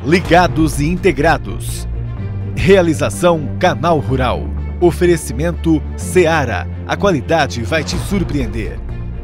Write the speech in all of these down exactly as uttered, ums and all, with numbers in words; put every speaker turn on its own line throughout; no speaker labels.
Ligados e integrados. Realização Canal Rural. Oferecimento Seara. A qualidade vai te surpreender.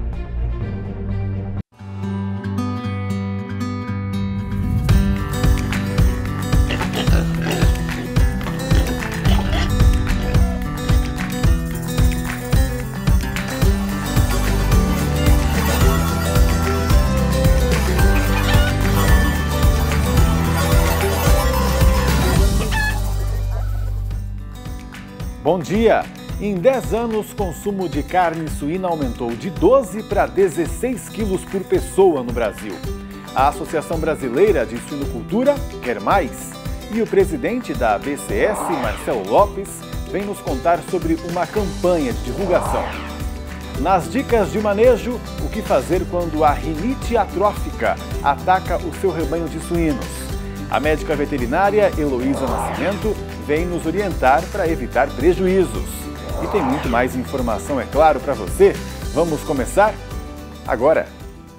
Bom dia! Em dez anos, o consumo de carne suína aumentou de doze para dezesseis quilos por pessoa no Brasil. A Associação Brasileira de Suinocultura quer mais. E o presidente da A B C S, Marcelo Lopes, vem nos contar sobre uma campanha de divulgação. Nas dicas de manejo, o que fazer quando a rinite atrófica ataca o seu rebanho de suínos. A médica veterinária Heloísa Nascimento vem nos orientar para evitar prejuízos. E tem muito mais informação, é claro, para você. Vamos começar agora.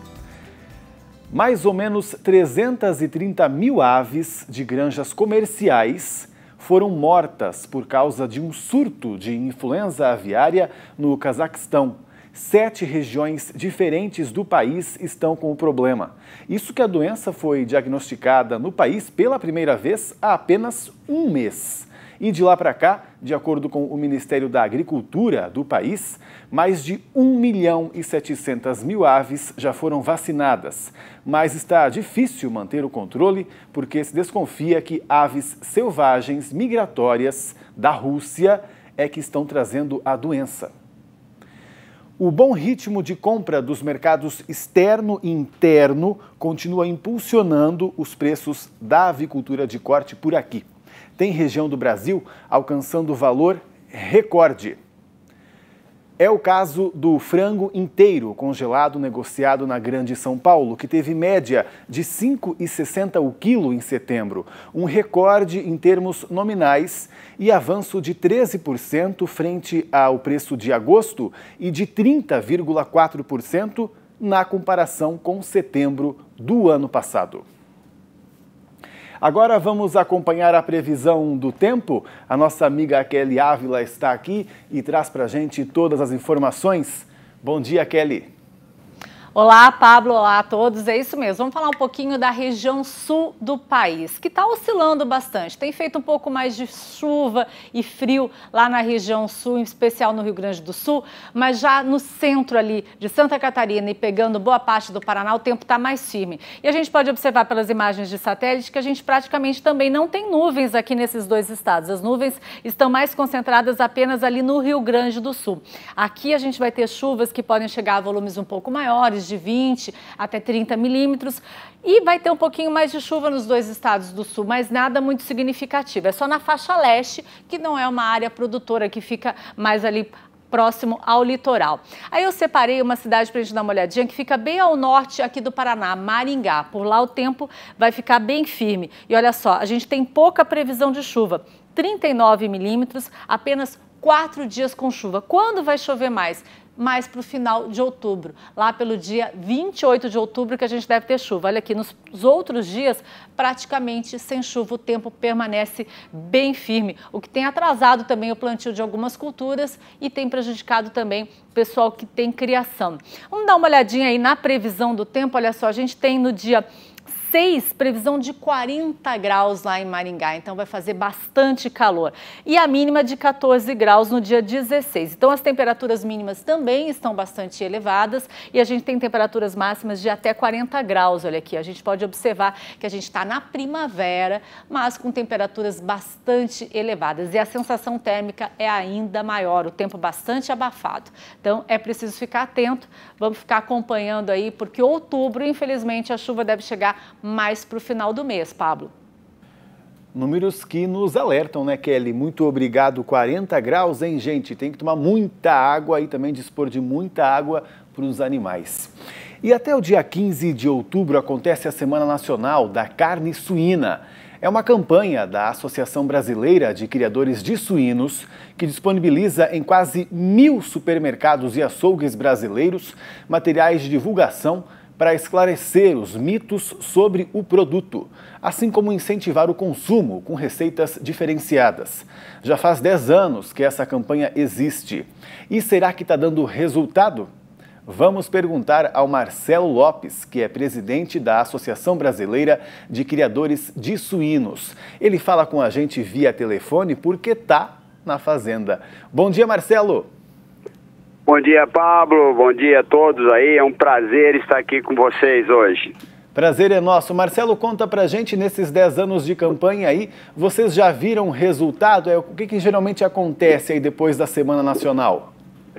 Mais ou menos trezentas e trinta mil aves de granjas comerciais foram mortas por causa de um surto de influenza aviária no Cazaquistão. Sete regiões diferentes do país estão com o problema. Isso que a doença foi diagnosticada no país pela primeira vez há apenas um mês. E de lá para cá, de acordo com o Ministério da Agricultura do país, mais de um milhão e setecentas mil aves já foram vacinadas. Mas está difícil manter o controle porque se desconfia que aves selvagens migratórias da Rússia é que estão trazendo a doença. O bom ritmo de compra dos mercados externo e interno continua impulsionando os preços da avicultura de corte por aqui. Tem região do Brasil alcançando valor recorde. É o caso do frango inteiro congelado negociado na Grande São Paulo, que teve média de cinco reais e sessenta centavos o quilo em setembro, um recorde em termos nominais e avanço de treze por cento frente ao preço de agosto e de trinta vírgula quatro por cento na comparação com setembro do ano passado. Agora vamos acompanhar a previsão do tempo. A nossa amiga Kelly Ávila está aqui e traz para a gente todas as informações. Bom dia, Kelly.
Olá, Pablo. Olá a todos. É isso mesmo. Vamos falar um pouquinho da região sul do país, que está oscilando bastante. Tem feito um pouco mais de chuva e frio lá na região sul, em especial no Rio Grande do Sul, mas já no centro ali de Santa Catarina e pegando boa parte do Paraná, o tempo está mais firme. E a gente pode observar pelas imagens de satélite que a gente praticamente também não tem nuvens aqui nesses dois estados. As nuvens estão mais concentradas apenas ali no Rio Grande do Sul. Aqui a gente vai ter chuvas que podem chegar a volumes um pouco maiores, de vinte até trinta milímetros, e vai ter um pouquinho mais de chuva nos dois estados do sul, mas nada muito significativo. É só na faixa leste, que não é uma área produtora, que fica mais ali próximo ao litoral. Aí eu separei uma cidade para a gente dar uma olhadinha, que fica bem ao norte aqui do Paraná, Maringá. Por lá o tempo vai ficar bem firme. E olha só, a gente tem pouca previsão de chuva, trinta e nove milímetros, apenas quatro dias com chuva. Quando vai chover mais? Mais para o final de outubro, lá pelo dia vinte e oito de outubro que a gente deve ter chuva. Olha aqui, nos outros dias, praticamente sem chuva, o tempo permanece bem firme, o que tem atrasado também o plantio de algumas culturas e tem prejudicado também o pessoal que tem criação. Vamos dar uma olhadinha aí na previsão do tempo. Olha só, a gente tem no dia seis, previsão de quarenta graus lá em Maringá, então vai fazer bastante calor. E a mínima de quatorze graus no dia dezesseis. Então as temperaturas mínimas também estão bastante elevadas e a gente tem temperaturas máximas de até quarenta graus. Olha aqui, a gente pode observar que a gente está na primavera, mas com temperaturas bastante elevadas. E a sensação térmica é ainda maior, o tempo bastante abafado. Então é preciso ficar atento, vamos ficar acompanhando aí, porque outubro, infelizmente, a chuva deve chegar mais para o final do mês, Pablo.
Números que nos alertam, né, Kelly? Muito obrigado. quarenta graus, hein, gente? Tem que tomar muita água e também dispor de muita água para os animais. E até o dia quinze de outubro acontece a Semana Nacional da Carne Suína. É uma campanha da Associação Brasileira de Criadores de Suínos que disponibiliza em quase mil supermercados e açougues brasileiros materiais de divulgação para esclarecer os mitos sobre o produto, assim como incentivar o consumo com receitas diferenciadas. Já faz dez anos que essa campanha existe. E será que está dando resultado? Vamos perguntar ao Marcelo Lopes, que é presidente da Associação Brasileira de Criadores de Suínos. Ele fala com a gente via telefone porque está na fazenda. Bom dia, Marcelo.
Bom dia, Pablo. Bom dia a todos aí. É um prazer estar aqui com vocês hoje.
Prazer é nosso. Marcelo, conta pra gente, nesses dez anos de campanha aí, vocês já viram resultado? É, o que, que geralmente acontece aí depois da Semana Nacional?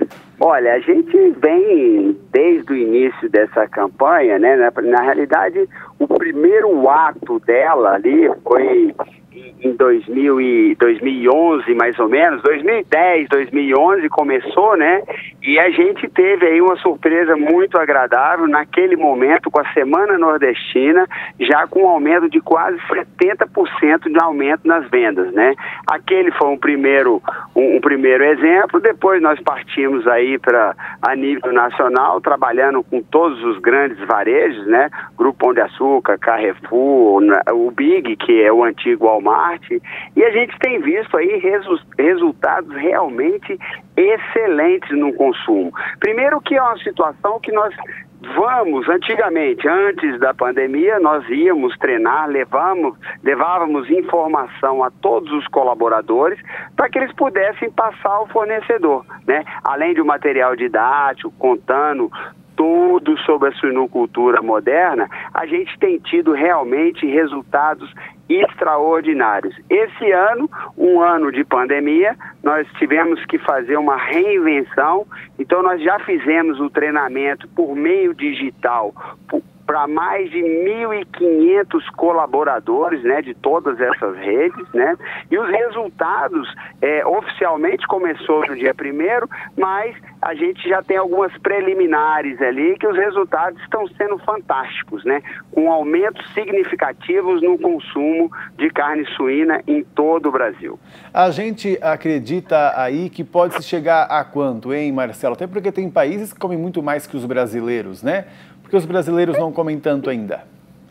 Olha, a gente vem desde o início dessa campanha, né? Na, na realidade, o primeiro ato dela ali foi em dois mil e onze, mais ou menos, dois mil e dez, dois mil e onze começou, né? E a gente teve aí uma surpresa muito agradável naquele momento com a Semana Nordestina, já com um aumento de quase setenta por cento de aumento nas vendas, né? Aquele foi um primeiro, um, um primeiro exemplo. Depois nós partimos aí para a nível nacional, trabalhando com todos os grandes varejos, né? Grupo Pão de Açúcar, Carrefour, o Big, que é o antigo Walmart, e a gente tem visto aí resu resultados realmente excelentes no consumo. Primeiro que é uma situação que nós vamos, antigamente, antes da pandemia, nós íamos treinar, levamos, levávamos informação a todos os colaboradores para que eles pudessem passar ao fornecedor, né? Além de um material didático, contando tudo sobre a suinocultura moderna, a gente tem tido realmente resultados extraordinários. Esse ano, um ano de pandemia, nós tivemos que fazer uma reinvenção, então nós já fizemos o treinamento por meio digital para mais de mil e quinhentos colaboradores, né, de todas essas redes, né, e os resultados, é, oficialmente começou no dia primeiro, mas a gente já tem algumas preliminares ali que os resultados estão sendo fantásticos, né, com aumentos significativos no consumo de carne suína em todo o Brasil.
A gente acredita aí que pode se chegar a quanto, hein, Marcelo? Até porque tem países que comem muito mais que os brasileiros, né? Porque os brasileiros não comem tanto ainda.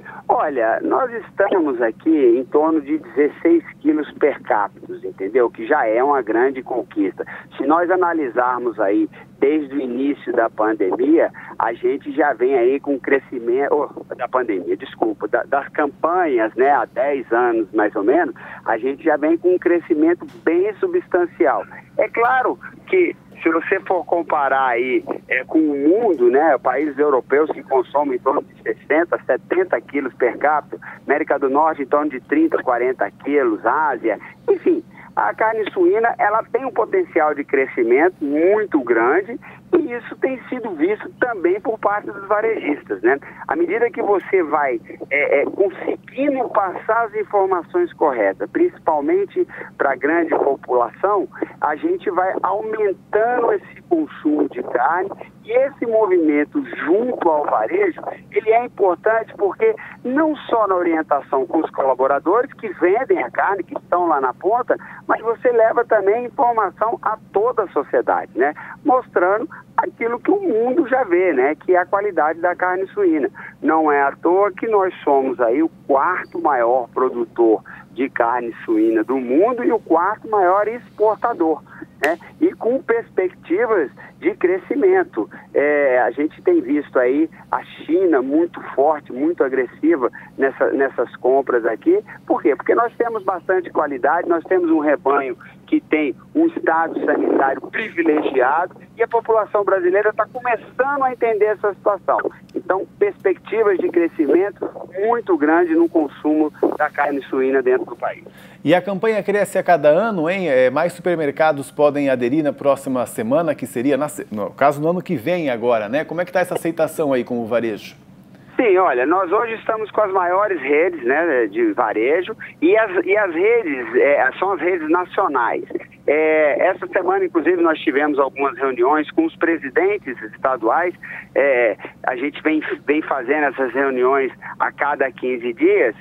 Olha, nós estamos aqui em torno de dezesseis quilos per capita, entendeu? Que já é uma grande conquista. Se nós analisarmos aí desde o início da pandemia, a gente já vem aí com crescimento, oh, da pandemia, desculpa, da, das campanhas, né, há dez anos mais ou menos, a gente já vem com um crescimento bem substancial. É claro que se você for comparar aí é, com o mundo, né, países europeus que consomem em torno de sessenta, setenta quilos per capita, América do Norte em torno de trinta, quarenta quilos, Ásia, enfim, a carne suína ela tem um potencial de crescimento muito grande e isso tem sido visto também por parte dos varejistas, né? À medida que você vai é, é, conseguindo passar as informações corretas, principalmente para a grande população, a gente vai aumentando esse consumo de carne e esse movimento junto ao varejo, ele é importante porque não só na orientação com os colaboradores que vendem a carne, que estão lá na ponta, mas você leva também informação a toda a sociedade, né? Mostrando aquilo que o mundo já vê, né? Que é a qualidade da carne suína. Não é à toa que nós somos aí o quarto maior produtor de carne suína do mundo e o quarto maior exportador, né? E com perspectivas de crescimento. É, a gente tem visto aí a China muito forte, muito agressiva nessa, nessas compras aqui. Por quê? Porque nós temos bastante qualidade, nós temos um rebanho que tem um estado sanitário privilegiado e a população brasileira está começando a entender essa situação. Então, perspectivas de crescimento muito grande no consumo da carne suína dentro do país.
E a campanha cresce a cada ano, hein? É, mais supermercados podem aderir na próxima semana, que seria, na, no caso, no ano que vem agora, né? Como é que está essa aceitação aí com o varejo?
Sim, olha, nós hoje estamos com as maiores redes, né, de varejo e as, e as redes é, são as redes nacionais. É, essa semana, inclusive, nós tivemos algumas reuniões com os presidentes estaduais. É, a gente vem, vem fazendo essas reuniões a cada quinze dias.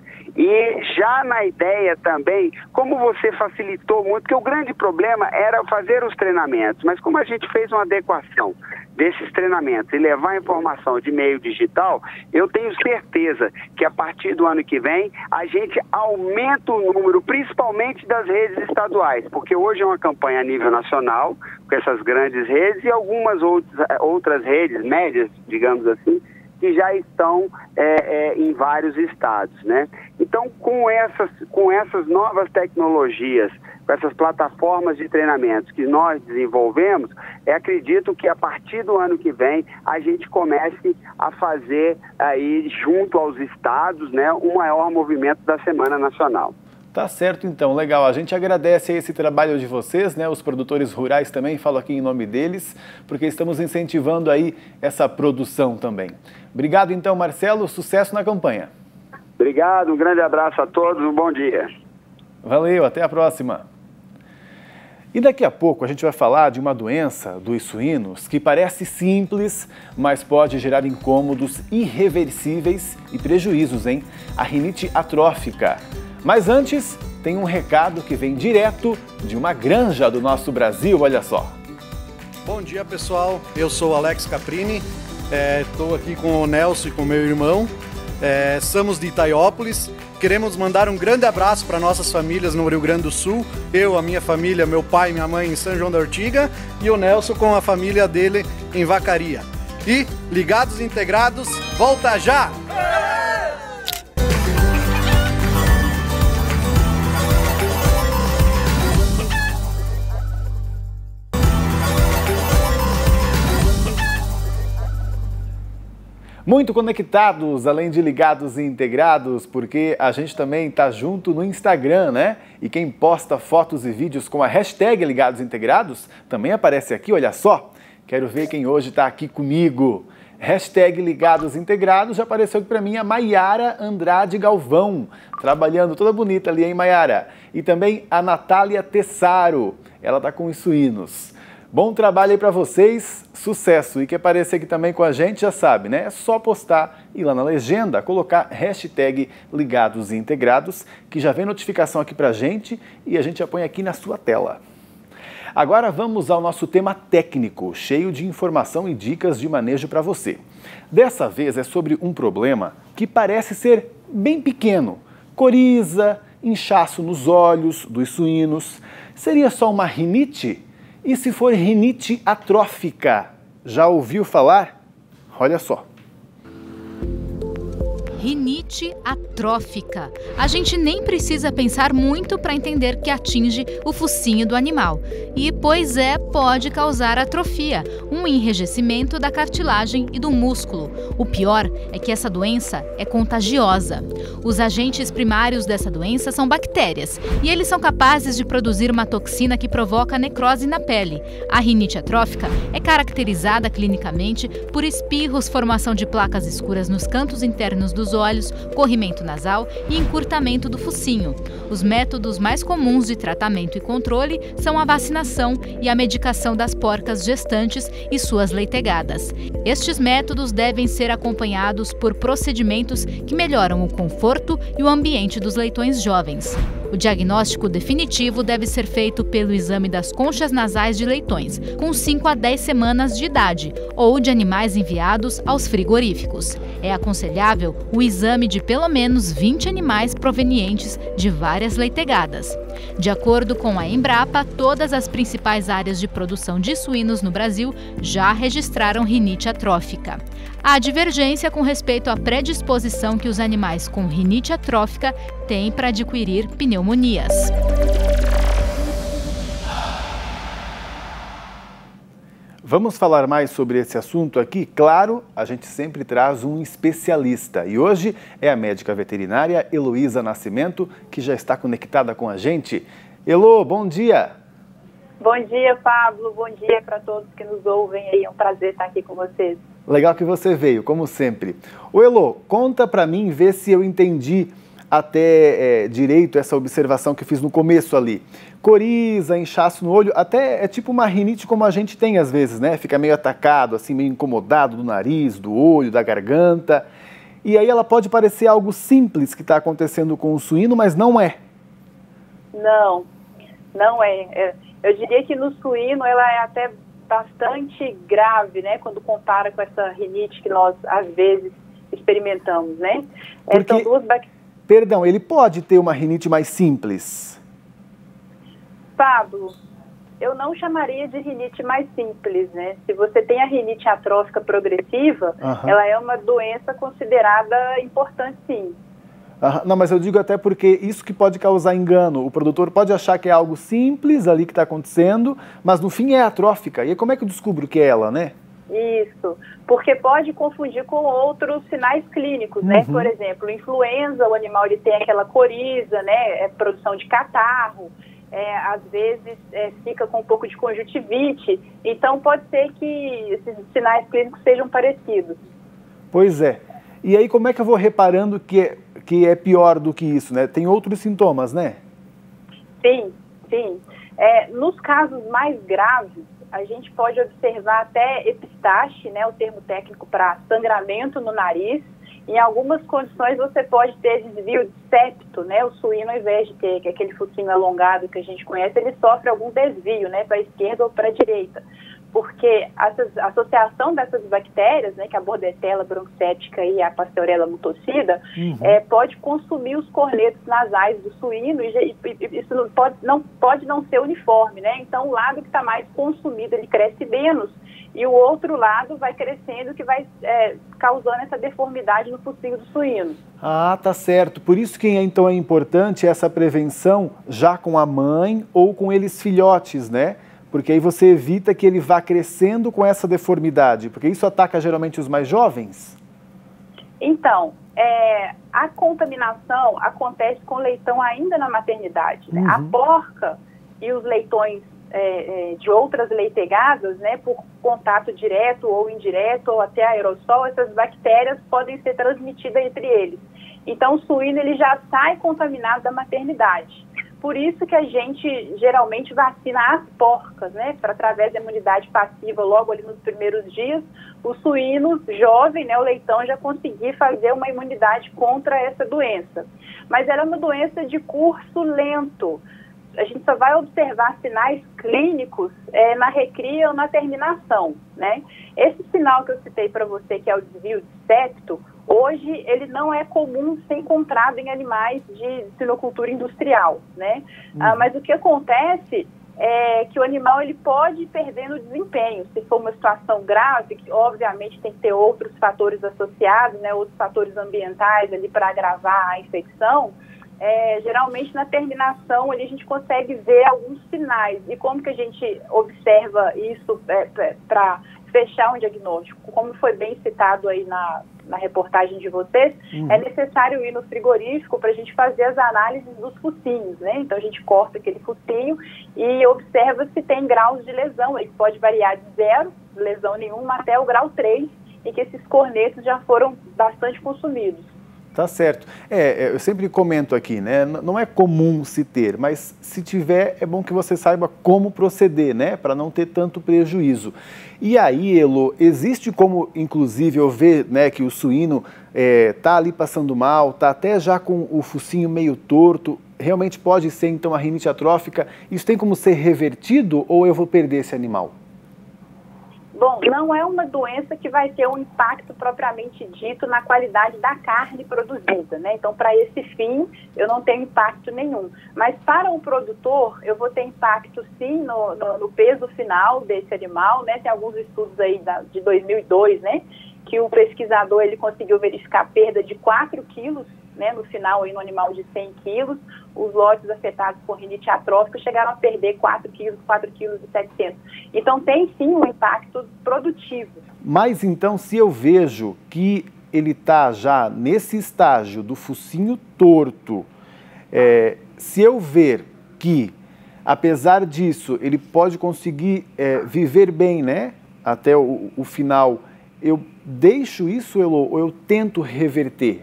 E já na ideia também, como você facilitou muito, porque o grande problema era fazer os treinamentos, mas como a gente fez uma adequação desses treinamentos e levar a informação de meio digital, eu tenho certeza que a partir do ano que vem a gente aumenta o número, principalmente das redes estaduais, porque hoje é uma campanha a nível nacional, com essas grandes redes e algumas outras, outras redes médias, digamos assim, que já estão é, é, em vários estados, né? Então, com essas, com essas novas tecnologias, com essas plataformas de treinamentos que nós desenvolvemos, eu acredito que a partir do ano que vem a gente comece a fazer aí, junto aos estados, né, um maior movimento da Semana Nacional.
Tá certo, então, legal. A gente agradece esse trabalho de vocês, né? Os produtores rurais também, falo aqui em nome deles, porque estamos incentivando aí essa produção também. Obrigado, então, Marcelo. Sucesso na campanha.
Obrigado, um grande abraço a todos, um bom dia.
Valeu, até a próxima. E daqui a pouco a gente vai falar de uma doença dos suínos que parece simples, mas pode gerar incômodos irreversíveis e prejuízos, hein? A rinite atrófica. Mas antes, tem um recado que vem direto de uma granja do nosso Brasil, olha só.
Bom dia, pessoal. Eu sou Alex Caprini, estou é, aqui com o Nelson e com o meu irmão. É, somos de Itaiópolis. Queremos mandar um grande abraço para nossas famílias no Rio Grande do Sul. Eu, a minha família, meu pai e minha mãe em São João da Ortiga e o Nelson com a família dele em Vacaria. E, ligados e integrados, volta já!
Muito conectados, além de ligados e integrados, porque a gente também está junto no Instagram, né? E quem posta fotos e vídeos com a hashtag Ligados Integrados também aparece aqui, olha só. Quero ver quem hoje está aqui comigo. Hashtag Ligados Integrados, já apareceu aqui para mim a Maiara Andrade Galvão, trabalhando toda bonita ali, hein, Maiara? E também a Natália Tessaro, ela está com os suínos. Bom trabalho aí para vocês, sucesso! E quer aparecer aqui também com a gente, já sabe, né? É só postar e lá na legenda colocar hashtag Ligados e Integrados, que já vem notificação aqui pra gente e a gente já põe aqui na sua tela. Agora vamos ao nosso tema técnico, cheio de informação e dicas de manejo para você. Dessa vez é sobre um problema que parece ser bem pequeno. Coriza, inchaço nos olhos dos suínos. Seria só uma rinite? E se for rinite atrófica? Já ouviu falar? Olha só.
Rinite atrófica. A gente nem precisa pensar muito para entender que atinge o focinho do animal. E, pois é, pode causar atrofia, um enrijecimento da cartilagem e do músculo. O pior é que essa doença é contagiosa. Os agentes primários dessa doença são bactérias, e eles são capazes de produzir uma toxina que provoca necrose na pele. A rinite atrófica é caracterizada clinicamente por espirros, formação de placas escuras nos cantos internos dos olhos, corrimento nasal e encurtamento do focinho. Os métodos mais comuns de tratamento e controle são a vacinação e a medicação das porcas gestantes e suas leitegadas. Estes métodos devem ser acompanhados por procedimentos que melhoram o conforto e o ambiente dos leitões jovens. O diagnóstico definitivo deve ser feito pelo exame das conchas nasais de leitões, com cinco a dez semanas de idade, ou de animais enviados aos frigoríficos. É aconselhável o exame de pelo menos vinte animais provenientes de várias leitegadas. De acordo com a Embrapa, todas as principais áreas de produção de suínos no Brasil já registraram rinite atrófica. Há divergência com respeito à predisposição que os animais com rinite atrófica têm para adquirir pneumonias.
Vamos falar mais sobre esse assunto aqui? Claro, a gente sempre traz um especialista. E hoje é a médica veterinária Heloísa Nascimento, que já está conectada com a gente. Elô, bom dia!
Bom dia, Pablo. Bom dia para todos que nos ouvem aí. É um prazer estar aqui com vocês.
Legal que você veio, como sempre. Ô Elô, conta para mim, vê se eu entendi até é, direito essa observação que eu fiz no começo ali. Coriza, inchaço no olho, até é tipo uma rinite como a gente tem às vezes, né? Fica meio atacado, assim, meio incomodado do nariz, do olho, da garganta. E aí ela pode parecer algo simples que está acontecendo com o suíno, mas não é.
Não, não é. Eu diria que no suíno ela é até bastante grave, né, quando compara com essa rinite que nós, às vezes, experimentamos, né?
Porque,
São duas bac...
Perdão, ele pode ter uma rinite mais simples?
Pablo, eu não chamaria de rinite mais simples, né? Se você tem a rinite atrófica progressiva, uhum. ela é uma doença considerada importante, sim.
Uhum. Não, mas eu digo até porque isso que pode causar engano. O produtor pode achar que é algo simples ali que está acontecendo, mas no fim é atrófica. E aí como é que eu descubro que é ela, né?
Isso, porque pode confundir com outros sinais clínicos, né? Uhum. Por exemplo, influenza, o animal ele tem aquela coriza, né? É produção de catarro. É, às vezes é, fica com um pouco de conjuntivite, então pode ser que esses sinais clínicos sejam parecidos.
Pois é. E aí como é que eu vou reparando que é, que é pior do que isso, né? Tem outros sintomas, né?
Sim, sim. É, nos casos mais graves, a gente pode observar até epistaxe, né, o termo técnico para sangramento no nariz. Em algumas condições você pode ter desvio de septo, né? O suíno, ao invés de ter aquele focinho alongado que a gente conhece, ele sofre algum desvio, né? Para a esquerda ou para a direita. Porque a associação dessas bactérias, né? Que é a Bordetella bronquicética e a Pasteurella mutocida, uhum. é, pode consumir os cornetos nasais do suíno e, e isso não pode, não pode não ser uniforme, né? Então o lado que está mais consumido, ele cresce menos. E o outro lado vai crescendo, que vai é, causando essa deformidade no focinho do suíno.
Ah, tá certo. Por isso que então é importante essa prevenção já com a mãe ou com eles filhotes, né? Porque aí você evita que ele vá crescendo com essa deformidade, porque isso ataca geralmente os mais jovens?
Então, é, a contaminação acontece com o leitão ainda na maternidade. Né? Uhum. A porca e os leitões É, é, de outras leitegadas, né, por contato direto ou indireto ou até aerossol, essas bactérias podem ser transmitidas entre eles. Então o suíno ele já sai contaminado da maternidade. Por isso que a gente geralmente vacina as porcas, né, para através da imunidade passiva logo ali nos primeiros dias, o suíno jovem, né, o leitão já conseguir fazer uma imunidade contra essa doença. Mas ela é uma doença de curso lento. A gente só vai observar sinais clínicos é, na recria ou na terminação, né? Esse sinal que eu citei para você, que é o desvio de septo, hoje ele não é comum ser encontrado em animais de sinocultura industrial, né? Uhum. Ah, mas o que acontece é que o animal ele pode ir perdendo desempenho. Se for uma situação grave, que obviamente tem que ter outros fatores associados, né? Outros fatores ambientais ali para agravar a infecção. É, geralmente na terminação ali a gente consegue ver alguns sinais. E como que a gente observa isso é, é, para fechar um diagnóstico? Como foi bem citado aí na, na reportagem de vocês, uhum. é necessário ir no frigorífico para a gente fazer as análises dos focinhos, né? Então a gente corta aquele focinho e observa se tem graus de lesão. Ele pode variar de zero, lesão nenhuma, até o grau três, em que esses cornetos já foram bastante consumidos.
Tá certo. É, eu sempre comento aqui, né? Não é comum se ter, mas se tiver, é bom que você saiba como proceder, né? Para não ter tanto prejuízo. E aí, Elo, existe como, inclusive, eu ver, né, que o suíno é, tá ali passando mal, tá até já com o focinho meio torto, realmente pode ser, então, a rinite atrófica. Isso tem como ser revertido ou eu vou perder esse animal?
Bom, não é uma doença que vai ter um impacto propriamente dito na qualidade da carne produzida, né? Então, para esse fim, eu não tenho impacto nenhum. Mas para o produtor, eu vou ter impacto, sim, no, no, no peso final desse animal, né? Tem alguns estudos aí da, de dois mil e dois, né? Que o pesquisador, ele conseguiu verificar perda de quatro quilos, né? No final, aí, no animal de cem quilos. Os lotes afetados por rinite atrófica chegaram a perder quatro quilos, quatro quilos e setecentos. Então, tem sim um impacto produtivo.
Mas então, se eu vejo que ele está já nesse estágio do focinho torto, é, se eu ver que, apesar disso, ele pode conseguir é, viver bem, né, até o, o final, eu deixo isso, Elo, ou eu tento reverter?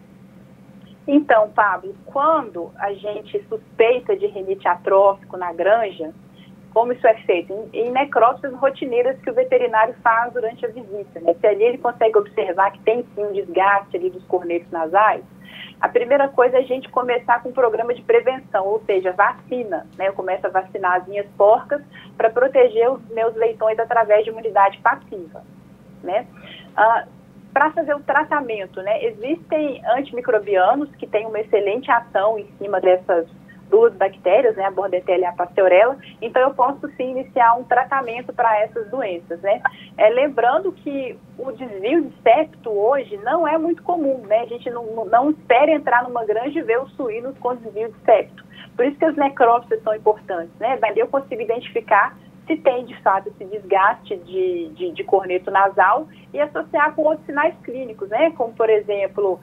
Então, Pablo, quando a gente suspeita de rinite atrófico na granja, Como isso é feito? Em, em necrópsias rotineiras que o veterinário faz durante a visita, né? Se ali ele consegue observar que tem sim um desgaste ali dos cornetos nasais, a primeira coisa é a gente começar com um programa de prevenção, ou seja, vacina, né? Eu começo a vacinar as minhas porcas para proteger os meus leitões através de imunidade passiva, né? Ah, para fazer o tratamento, né? Existem antimicrobianos que têm uma excelente ação em cima dessas duas bactérias, né, a Bordetella e a Pasteurella, então eu posso sim iniciar um tratamento para essas doenças, né. É, lembrando que o desvio de septo hoje não é muito comum, né, a gente não, não espera entrar numa granja e ver os suínos com desvio de septo, por isso que as necrópsias são importantes, né, dali eu consigo identificar se tem de fato esse desgaste de, de, de corneto nasal e associar com outros sinais clínicos, né, como por exemplo,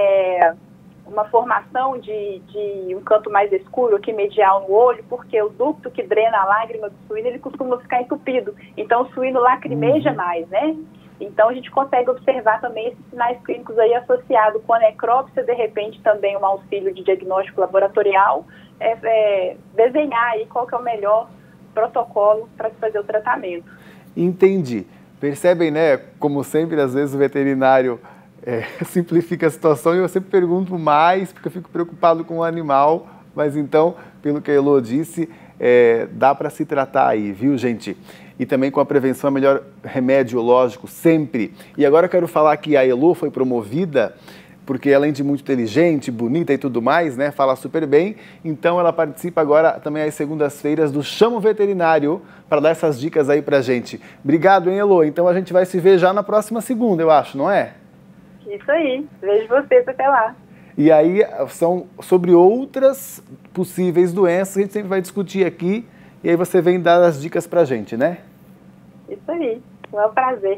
é, uma formação de, de um canto mais escuro aqui medial no olho, porque o ducto que drena a lágrima do suíno, ele costuma ficar entupido. Então, o suíno lacrimeja uhum. mais, né? Então, a gente consegue observar também esses sinais clínicos aí associados com a necrópsia, de repente também um auxílio de diagnóstico laboratorial, é, é, desenhar aí qual que é o melhor protocolo para se fazer o tratamento.
Entendi. Percebem, né? Como sempre, às vezes o veterinário É, simplifica a situação e eu sempre pergunto mais, porque eu fico preocupado com o animal, mas então, pelo que a Elô disse, é, dá para se tratar aí, viu, gente? E também com a prevenção é o melhor remédio, lógico, sempre. E agora eu quero falar que a Elô foi promovida, porque além de muito inteligente, bonita e tudo mais, né, fala super bem, então ela participa agora também às segundas-feiras do Chamo Veterinário, para dar essas dicas aí pra gente. Obrigado, hein, Elô? Então a gente vai se ver já na próxima segunda, eu acho, não é?
Isso aí, vejo vocês até lá.
E aí são sobre outras possíveis doenças que a gente sempre vai discutir aqui, e aí você vem dar as dicas pra gente, né?
Isso aí, é um prazer.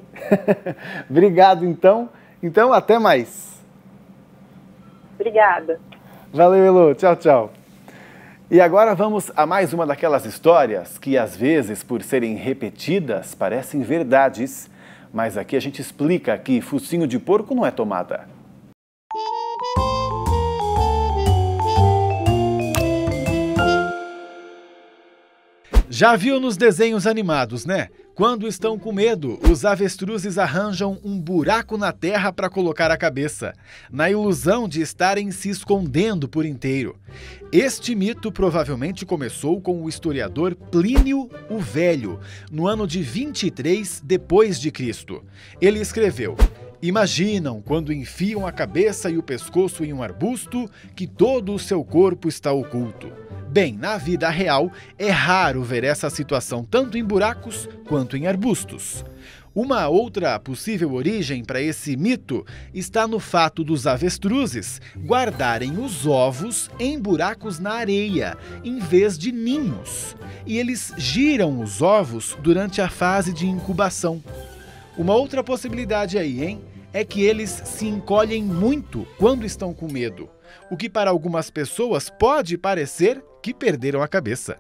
Obrigado, então. Então, até mais.
Obrigada.
Valeu, Elô. Tchau, tchau. E agora vamos a mais uma daquelas histórias que, às vezes, por serem repetidas, parecem verdades. Mas aqui a gente explica que focinho de porco não é tomada.
Já viu nos desenhos animados, né? Quando estão com medo, os avestruzes arranjam um buraco na terra para colocar a cabeça, na ilusão de estarem se escondendo por inteiro. Este mito provavelmente começou com o historiador Plínio o Velho, no ano de vinte e três depois de Cristo. Ele escreveu: imaginam, quando enfiam a cabeça e o pescoço em um arbusto, que todo o seu corpo está oculto. Bem, na vida real, é raro ver essa situação tanto em buracos quanto em arbustos. Uma outra possível origem para esse mito está no fato dos avestruzes guardarem os ovos em buracos na areia, em vez de ninhos. E eles giram os ovos durante a fase de incubação. Uma outra possibilidade aí, hein? É que eles se encolhem muito quando estão com medo, o que para algumas pessoas pode parecer que perderam a cabeça.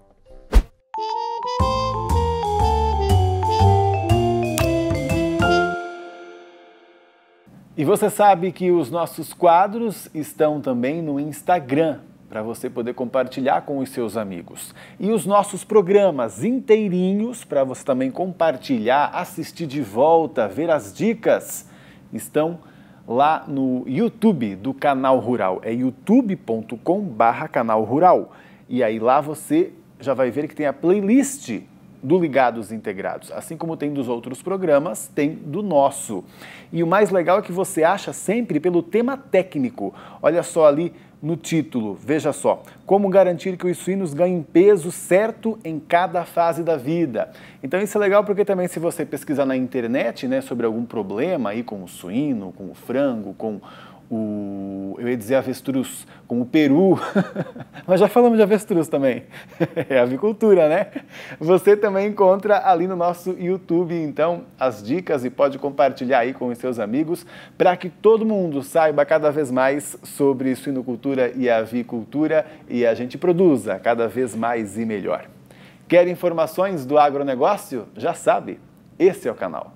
E você sabe que os nossos quadros estão também no Instagram, para você poder compartilhar com os seus amigos. E os nossos programas inteirinhos, para você também compartilhar, assistir de volta, ver as dicas, estão lá no YouTube do Canal Rural. É youtube ponto com barra canal rural. E aí lá você já vai ver que tem a playlist do Ligados Integrados. Assim como tem dos outros programas, tem do nosso. E o mais legal é que você acha sempre pelo tema técnico. Olha só ali no título, veja só. Como garantir que os suínos ganhem peso certo em cada fase da vida. Então isso é legal porque também se você pesquisar na internet, né, sobre algum problema aí com o suíno, com o frango, com o, eu ia dizer avestruz, com o peru, mas já falamos de avestruz também, é avicultura, né? Você também encontra ali no nosso YouTube, então, as dicas e pode compartilhar aí com os seus amigos para que todo mundo saiba cada vez mais sobre suinocultura e avicultura e a gente produza cada vez mais e melhor. Quer informações do agronegócio? Já sabe, esse é o canal.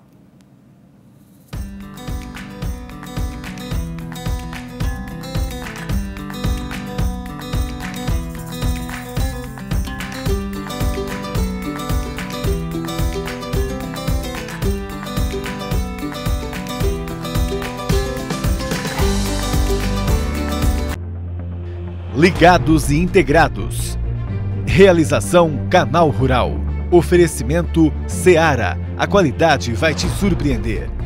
ligados e integrados. Realização Canal Rural. Oferecimento Seara. A qualidade vai te surpreender.